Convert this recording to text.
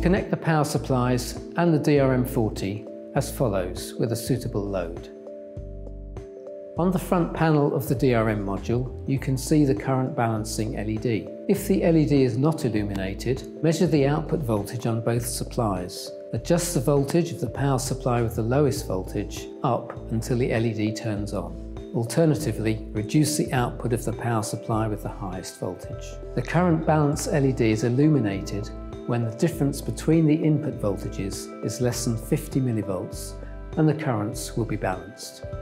Connect the power supplies and the DRM40 as follows with a suitable load. On the front panel of the DRM module, you can see the current balancing LED. If the LED is not illuminated, measure the output voltage on both supplies. Adjust the voltage of the power supply with the lowest voltage up until the LED turns on. Alternatively, reduce the output of the power supply with the highest voltage. The current balance LED is illuminated when the difference between the input voltages is less than 50 millivolts and the currents will be balanced.